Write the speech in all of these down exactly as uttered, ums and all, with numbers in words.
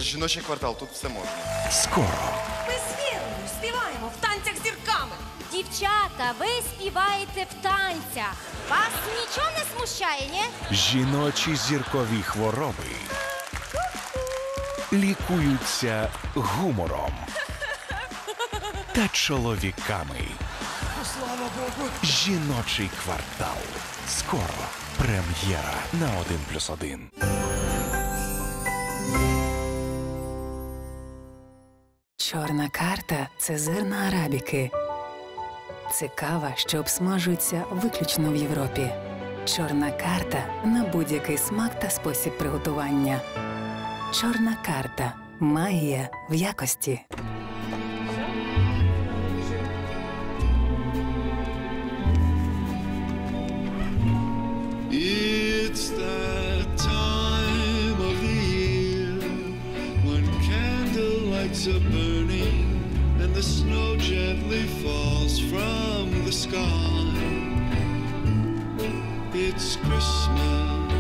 жіночий квартал, тут все можна. Скоро. Ми з Вірою співаємо в танцях з зірками. Дівчата, ви співаєте в танцях. Вас нічого не смущає, ні? Жіночі зіркові хвороби лікуються гумором та чоловіками. Слава Богу! Жіночий квартал. Скоро. Прем'єра на один плюс один. Чорна карта – це зерна арабіки. Це кава, що обсмажується виключно в Європі. Чорна карта – на будь-який смак та спосіб приготування. Чорна карта – магія в якості. It's that time of the year when candlelights are burning and the snow gently falls from the sky. It's Christmas.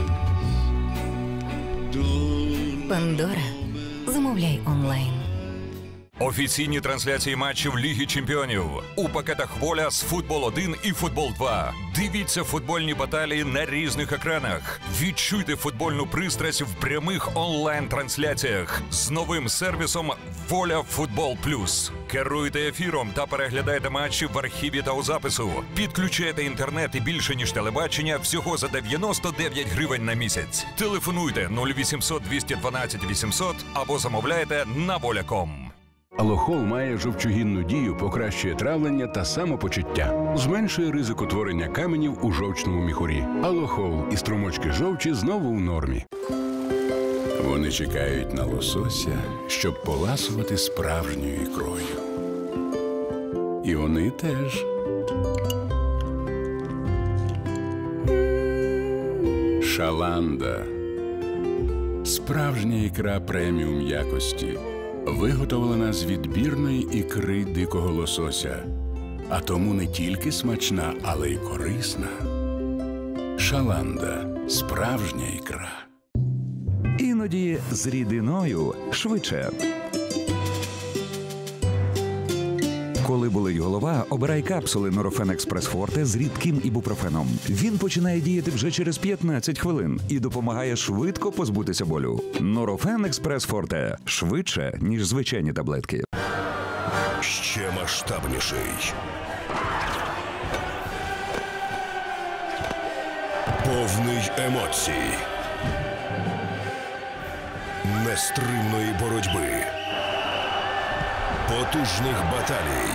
Don't Пандора. Замовляй онлайн. Офіційні трансляції матчів Ліги Чемпіонів. У пакетах «Воля» з «Футбол один» і «Футбол два». Дивіться футбольні баталії на різних екранах. Відчуйте футбольну пристрасть в прямих онлайн-трансляціях з новим сервісом «Воля Футбол Плюс». Керуйте ефіром та переглядайте матчі в архіві та у запису. Підключайте інтернет і більше, ніж телебачення, всього за дев'яносто дев'ять гривень на місяць. Телефонуйте нуль вісімсот двісті дванадцять вісімсот або замовляйте на воля крапка ком. Алохол має жовчогінну дію, покращує травлення та самопочуття. Зменшує ризик утворення каменів у жовчному міхурі. Алохол і струмочки жовчі знову в нормі. Вони чекають на лосося, щоб поласувати справжньою ікрою. І вони теж. Шаланда. Справжня ікра преміум якості. Виготовлена з відбірної ікри дикого лосося. А тому не тільки смачна, але й корисна. Шаланда. Справжня ікра. Іноді з рідиною швидше. Коли болить голова, обирай капсули Норофен Експрес Форте з рідким ібупрофеном. Він починає діяти вже через п'ятнадцять хвилин і допомагає швидко позбутися болю. Норофен Експрес Форте. Швидше, ніж звичайні таблетки. Ще масштабніший. Повний емоцій. Нестримної боротьби. Потужних баталій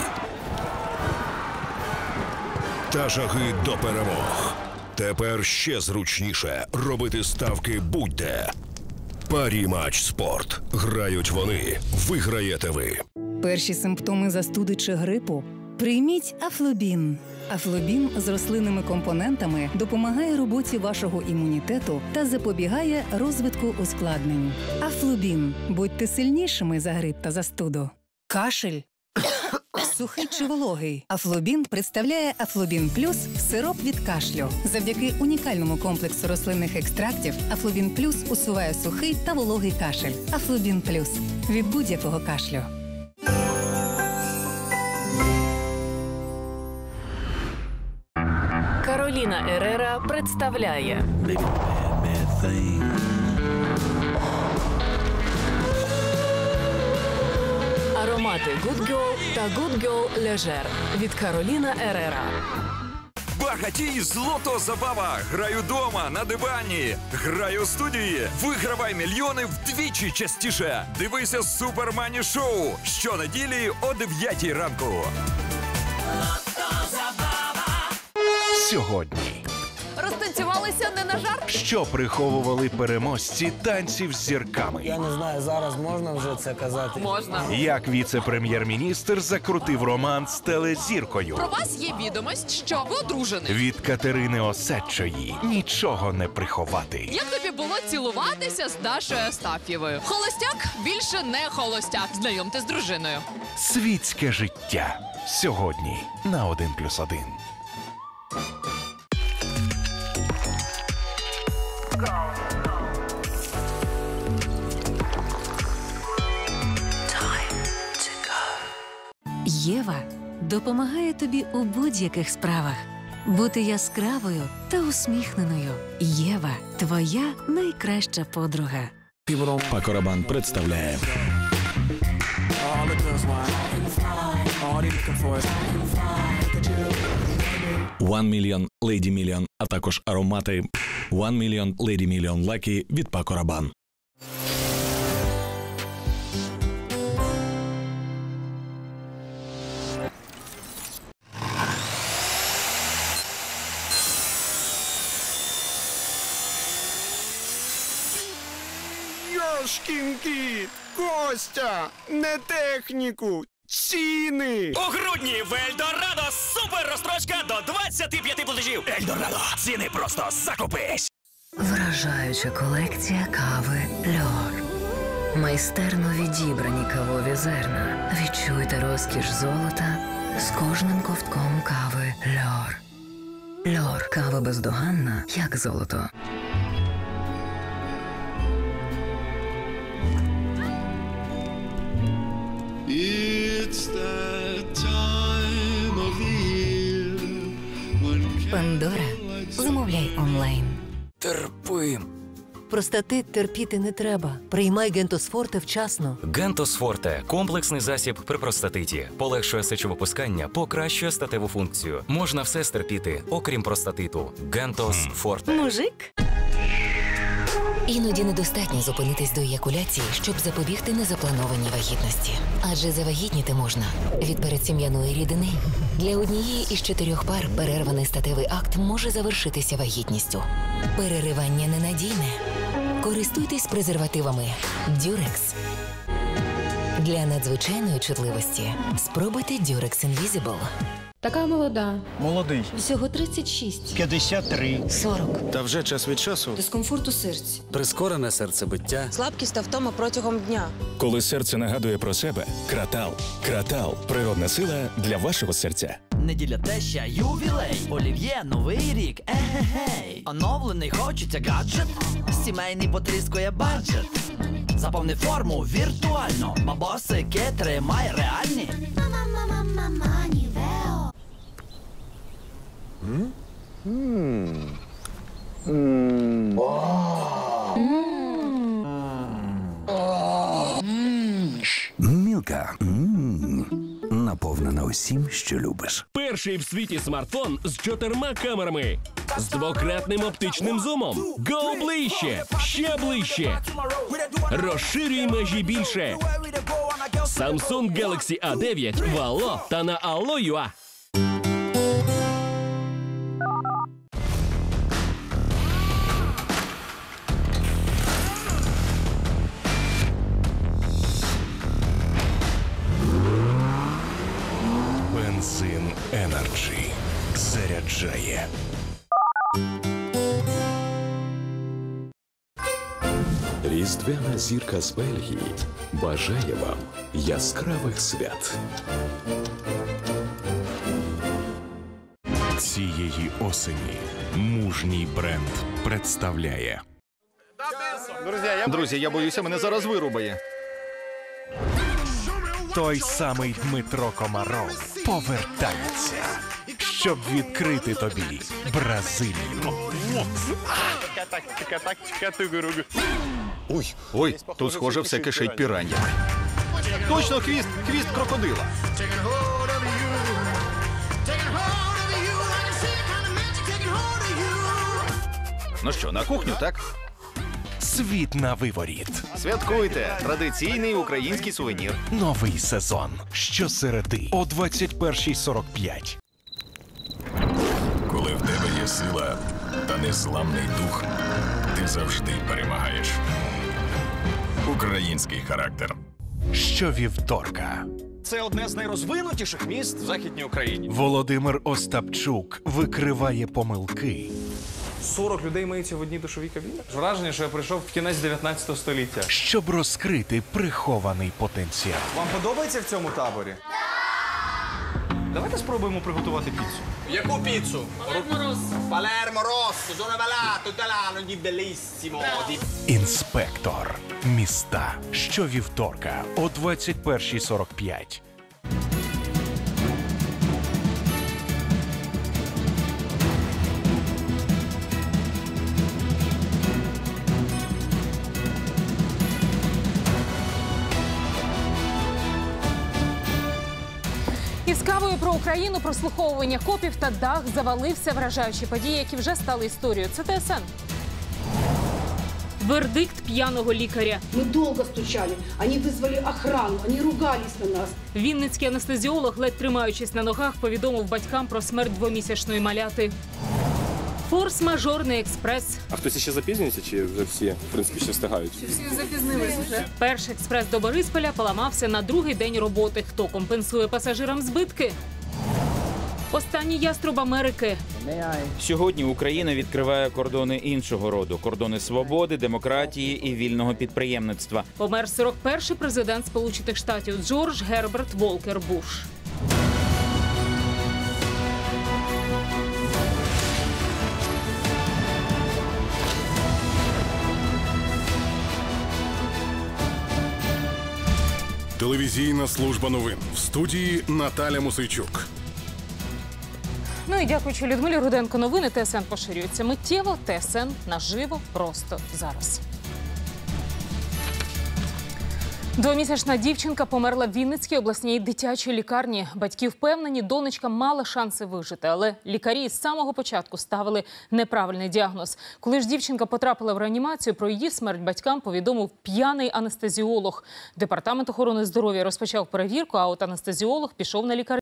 та жаги до перемог. Тепер ще зручніше робити ставки будь-де. Парі-матч спорт. Грають вони. Виграєте ви. Перші симптоми застуди чи грипу? Прийміть Афлобін. Афлобін з рослинними компонентами допомагає роботі вашого імунітету та запобігає розвитку ускладнень. Афлобін. Будьте сильнішими за грип та застуду. Кашель. Сухий чи вологий. Афлобін представляє Афлобін Плюс – сироп від кашлю. Завдяки унікальному комплексу рослинних екстрактів Афлобін Плюс усуває сухий та вологий кашель. Афлобін Плюс – від будь-якого кашлю. Кароліна Ерера представляє аромати Good Girl та Good Girl Leger від Кароліна Ерера. Багатій злото забава. Граю дома, на дивані. Граю у студії. Вигравай мільйони вдвічі частіше. Дивися Супер Мані Шоу щонеділі о дев'ятій ранку. Сьогодні. Розтанцювалися не на жарт? Що приховували переможці танців з зірками? Я не знаю, зараз можна вже це казати? Можна. Як віце-прем'єр-міністр закрутив роман з телезіркою? Про вас є відомість, що ви одружений. Від Катерини Осадчої нічого не приховати. Як тобі було цілуватися з Дашою Астаф'євою? Холостяк більше не холостяк. Знайомте з дружиною. Світське життя. Сьогодні на один плюс один. Єва допомагає тобі у будь-яких справах. Бути яскравою та усміхненою. Єва – твоя найкраща подруга. Пако Рабан представляє One Million Lady Million, а також аромати One Million Lady Million Lucky від Пако Рабан. Йошкін кіт! Костя! Не техніку! Ціни! У грудні в Ельдорадо супер розстрочка до двадцяти п'яти платежів. Ельдорадо! Ціни просто закупись! Вражаюча колекція кави «Льор». Майстерно відібрані кавові зерна. Відчуйте розкіш золота з кожним ковтком кави «Льор». «Льор» – кава бездоганна, як золото. It's that time of the year when Пандора. Замовляй онлайн. Терпим. Простатит терпіти не треба. Приймай Гентосфорте вчасно. Гентосфорте – комплексний засіб при простатиті. Полегшує сечовипускання, покращує статеву функцію. Можна все стерпіти, окрім простатиту. Гентосфорте. Мужик? Іноді недостатньо зупинитись до еякуляції, щоб запобігти незапланованій вагітності. Адже завагітніти можна від передсім'яної рідини. Для однієї із чотирьох пар перерваний статевий акт може завершитися вагітністю. Переривання ненадійне. Користуйтесь презервативами Durex. Для надзвичайної чутливості спробуйте Durex Invisible. Така молода. Молодий. Всього тридцять шість. п'ятдесят три. сорок. Та вже час від часу. Дискомфорт у серці. Прискорене серцебиття. Слабкість та втома протягом дня. Коли серце нагадує про себе, Кратал. Кратал – природна сила для вашого серця. Неділя теща, ювілей, олів'є, новий рік, егегей. Оновлений хочеться гаджет, сімейний потріскує баджет. Заповни форму віртуально, бабосики тримай реальні. Мілка. Наповнена усім, що любиш. Перший в світі смартфон з чотирма камерами. З двократним оптичним зумом. Го ближче! Ще ближче! Розширюй межі більше! Samsung Galaxy а дев'ять в Allo та на алло крапка ю а. Бензин Energy заряджає. Різдвяна зірка з Бельгії бажає вам яскравих свят. Цієї осені мужній бренд представляє. Друзі, я боюся, мене зараз вирубає. Той самий Дмитро Комаров повертається, щоб відкрити тобі Бразилію. Ой, ой, тут схоже все кишить піраннями. Точно хвіст, хвіст крокодила. Ну що, на кухню, так? Світ на виворіт. Святкуйте! Традиційний український сувенір. Новий сезон. Щосереди о двадцять першій сорок п'ять. Коли в тебе є сила та незламний дух, ти завжди перемагаєш. Український характер. Щовівторка. Це одне з найрозвинутіших міст в Західній Україні. Володимир Остапчук викриває помилки. сорок людей миються в одній душовій кабіні? Враження, що я прийшов в кінець дев'ятнадцятого століття. Щоб розкрити прихований потенціал. Вам подобається в цьому таборі? Давайте спробуємо приготувати піцу. Яку піцу? Палермо Россо, sono balato italiano di bellissimo. Інспектор. Міста. Щовівторка о двадцять першій сорок п'ять. Із кавою про Україну, прослуховування копів та дах завалився, вражаючі події, які вже стали історією. Це Т С Н. Вердикт п'яного лікаря. Ми довго стучали, вони визвали охрану, вони ругались на нас. Вінницький анестезіолог, ледь тримаючись на ногах, повідомив батькам про смерть двомісячної маляти. Форс-мажорний експрес. А хтось ще запізнюється, чи вже всі, в принципі, ще встигають? Всі запізнилися вже. Перший експрес до Борисполя поламався на другий день роботи. Хто компенсує пасажирам збитки? Останній яструб Америки. Сьогодні Україна відкриває кордони іншого роду – кордони свободи, демократії і вільного підприємництва. Помер сорок перший президент Сполучених Штатів Джордж Герберт Волкер Буш. Телевізійна служба новин. В студії Наталя Мусейчук. Ну і дякуючи Людмилі Руденко, новини Т С Н поширюються миттєво. Т С Н наживо просто зараз. Двомісячна дівчинка померла в Вінницькій обласній дитячій лікарні. Батьки впевнені, донечка мала шанси вижити, але лікарі з самого початку ставили неправильний діагноз. Коли ж дівчинка потрапила в реанімацію, про її смерть батькам повідомив п'яний анестезіолог. Департамент охорони здоров'я розпочав перевірку, а от анестезіолог пішов на лікарню.